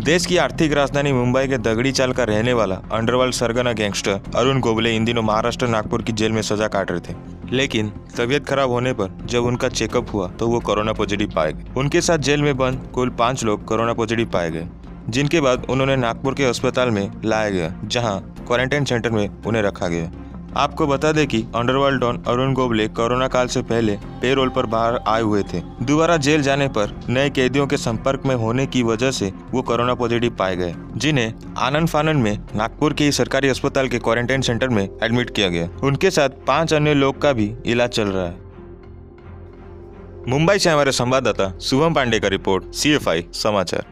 देश की आर्थिक राजधानी मुंबई के दगड़ी चाल का रहने वाला अंडरवर्ल्ड सरगना गैंगस्टर अरुण गोबले इन दिनों महाराष्ट्र नागपुर की जेल में सजा काट रहे थे। लेकिन तबीयत खराब होने पर जब उनका चेकअप हुआ तो वो कोरोना पॉजिटिव पाए गए। उनके साथ जेल में बंद कुल 5 लोग कोरोना पॉजिटिव पाए गए, जिनके बाद उन्होंने नागपुर के अस्पताल में लाया गया, जहां क्वारंटाइन सेंटर में उन्हें रखा गया। आपको बता दें कि underworld don Arun Gawli corona काल से पहले पेरोल पर बाहर आए हुए थे। दोबारा जेल जाने पर नए कैदियों के संपर्क में होने की वजह से वो कोरोना पॉजिटिव पाए गए, जिन्हें आनंद फानन में नागपुर के सरकारी अस्पताल के क्वारंटाइन सेंटर में एडमिट किया गया। उनके साथ 5 अन्य लोग का भी इलाज चल रहा है। मुंबई से हमारे संवाददाता शुभम पांडे का रिपोर्ट, CFI समाचार।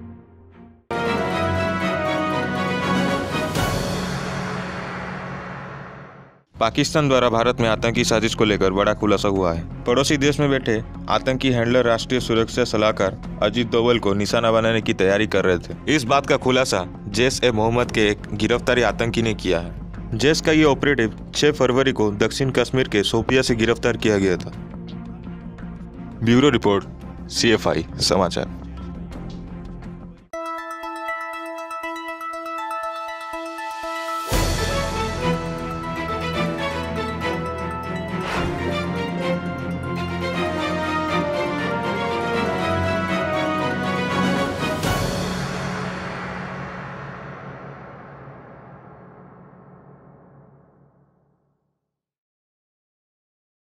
पाकिस्तान द्वारा भारत में आतंकी साजिश को लेकर बड़ा खुलासा हुआ है। पड़ोसी देश में बैठे आतंकी हैंडलर राष्ट्रीय सुरक्षा सलाहकार अजीत डोवल को निशाना बनाने की तैयारी कर रहे थे। इस बात का खुलासा जैश-ए-मोहम्मद के एक गिरफ्तारी आतंकी ने किया है। जैश का ये ऑपरेटिव 6 फरवरी को दक्षिण कश्मीर के शोपिया से गिरफ्तार किया गया था। ब्यूरो रिपोर्ट, CFI समाचार।